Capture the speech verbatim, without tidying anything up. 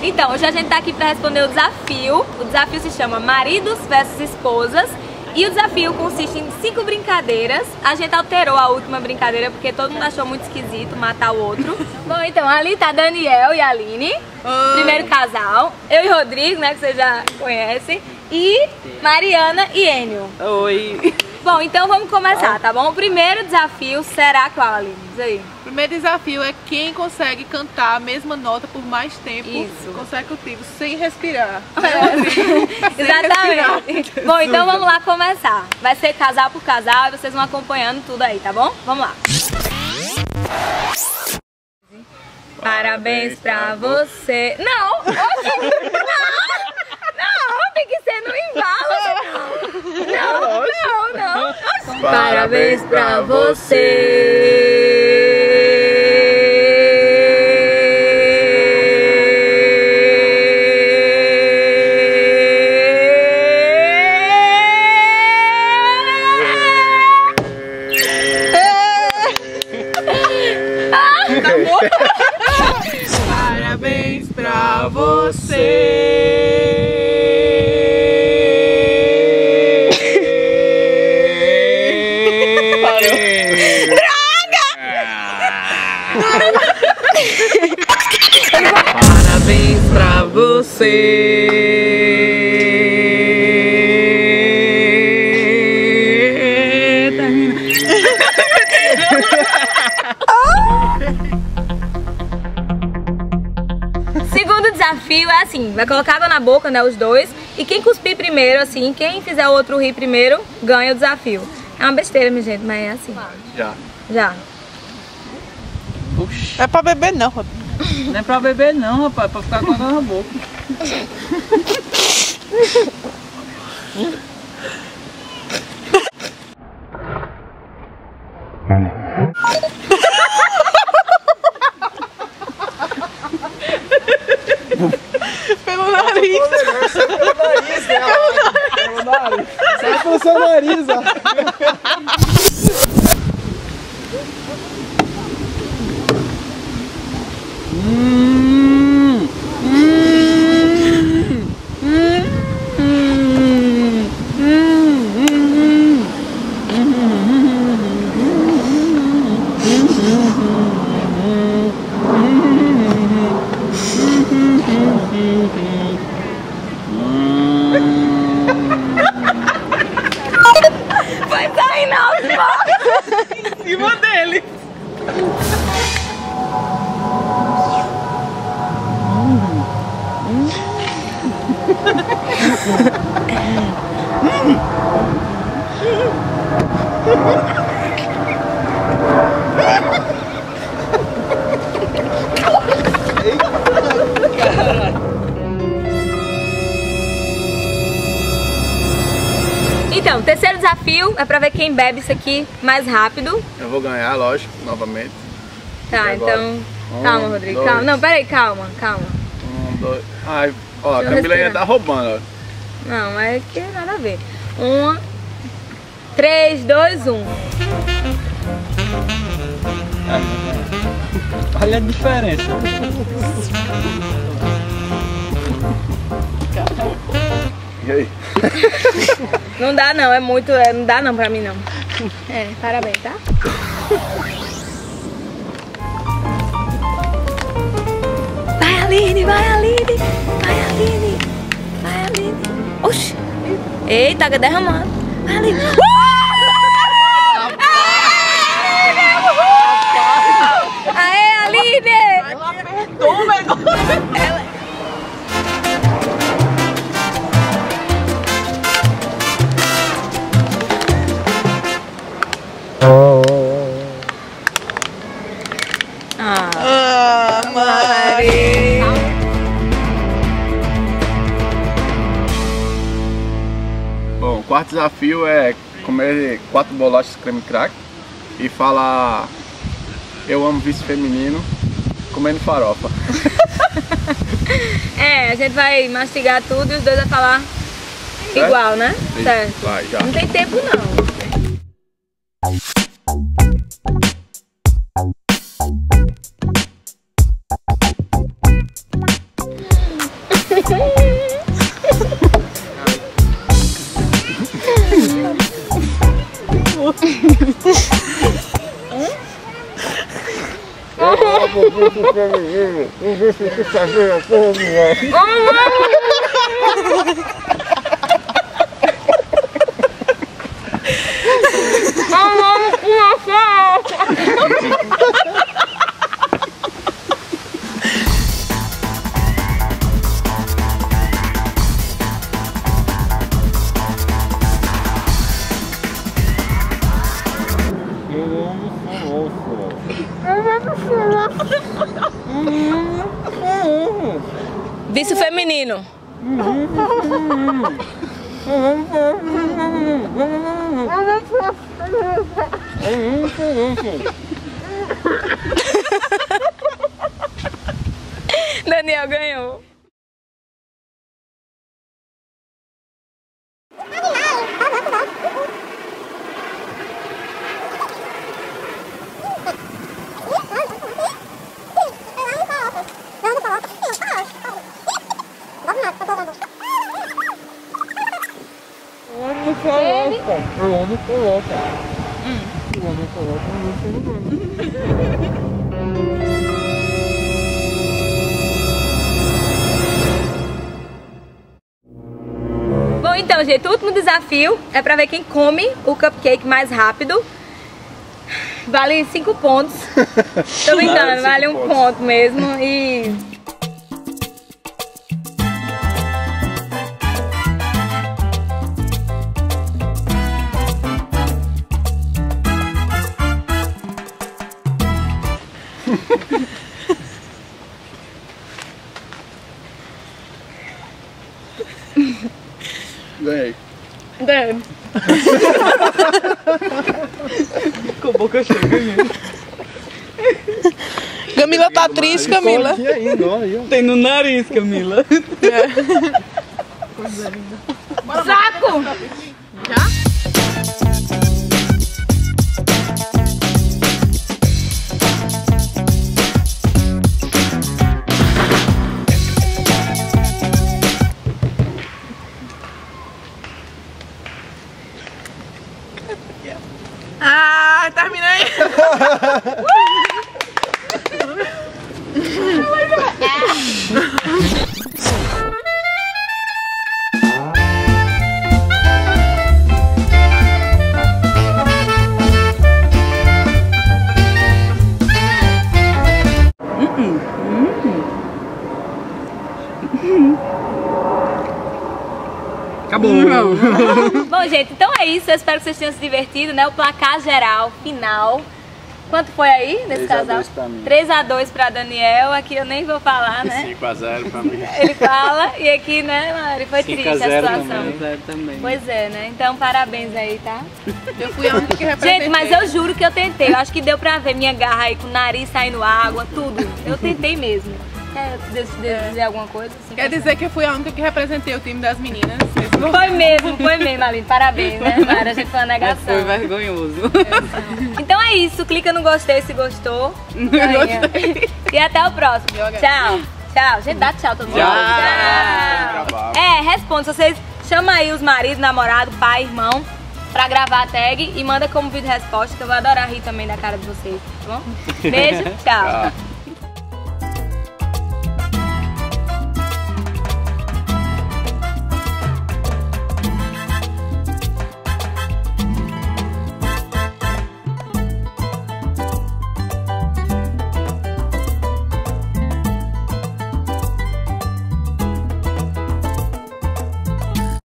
Então, hoje a gente tá aqui pra responder o desafio. O desafio se chama Maridos versus Esposas. E o desafio consiste em cinco brincadeiras. A gente alterou a última brincadeira porque todo mundo achou muito esquisito matar o outro. Bom, então ali tá Daniel e Aline, Oi. Primeiro casal. Eu e Rodrigo, né, que vocês já conhecem. E Mariana e Enio. Oi. Bom, então vamos começar, tá bom? O primeiro desafio será qual, Aline? Diz aí. O primeiro desafio é quem consegue cantar a mesma nota por mais tempo Isso. consecutivo, sem respirar. É. Exatamente. Respirar. Bom, então vamos lá começar. Vai ser casal por casal e vocês vão acompanhando tudo aí, tá bom? Vamos lá. Parabéns pra você. Não! Oxe, não! Não, tem que ser no embalo. Não, não, não. Oxe. Parabéns pra você. Parabéns pra você. Parabéns pra você. Segundo desafio é assim, vai colocar água na boca, né, os dois. E quem cuspir primeiro, assim, quem fizer o outro rir primeiro, ganha o desafio. É uma besteira, minha gente, mas é assim. Já. Já. Puxa. É pra beber não, Rodrigo. Não é pra beber não, rapaz, é pra ficar com água na boca. Pelo nariz. Pelo nariz, né? Pelo nariz. Sai pelo seu nariz, ó. Hum, hum, hum, hum, Vai sair na altura. Em cima dele. Então, o terceiro desafio é pra ver quem bebe isso aqui mais rápido. Eu vou ganhar, lógico, novamente. Tá, então... Um, calma, Rodrigo, dois. calma. Não, peraí, calma, calma. Um, dois... Ai, ó, a Deixa eu Camila ainda respirar. tá roubando, ó. Não, é que nada a ver. Um... Três, dois, um. olha a diferença. E aí? Não dá não, é muito, é, não dá não pra mim não. É, parabéns, tá? Vai Aline, vai Aline, vai Aline, vai Aline. Oxi, eita, tá derramando. Vai Aline. Aê, Aline! Ela apertou o negócio. Ela... Ah, Mari. Bom, o quarto desafio é comer quatro bolachas de creme crack e falar eu amo vice feminino comendo farofa. É, a gente vai mastigar tudo e os dois vão falar Certo? igual, né? Sim, Certo. vai, já. Não tem tempo não. Vício feminino. Daniel ganhou. Bom, então, gente, o último desafio é pra ver quem come o cupcake mais rápido. Vale cinco pontos. Tô brincando, vale um ponto mesmo. E... Ganhei. Ganhei. Com a boca cheia, ganhei. Camila tá triste, Camila. Aqui ainda, olha aí. Tem no nariz, Camila. Saco! Já? Ah, terminei! Acabou. Bom, gente, então é isso. Eu espero que vocês tenham se divertido, né? O placar geral, final. Quanto foi aí nesse três a casal? dois pra mim. três a dois pra Daniel. Aqui eu nem vou falar, né? cinco a zero pra mim. Ele fala. E aqui, né, Mari? Foi triste a situação. Também. também. Pois é, né? Então, parabéns aí, tá? Eu fui a única que representei. Gente, mas eu juro que eu tentei. Eu acho que deu pra ver minha garra aí com o nariz saindo água, tudo. Eu tentei mesmo. Quer dizer, dizer alguma coisa? Assim, Quer dizer que eu fui a única que representei o time das meninas. Foi mesmo, foi mesmo, Aline. Parabéns, né, Mara? A gente foi uma negação. Foi vergonhoso. Então é isso. Clica no gostei se gostou. Gostei. E até o próximo. Tchau. Tchau. Gente, dá tchau todo mundo. Tchau. Tchau. É, responde. Se vocês chamam aí os maridos, namorado, pai, irmão, pra gravar a tag e manda como vídeo resposta, que eu vou adorar rir também da cara de vocês, tá bom? Beijo, tchau. Tchau.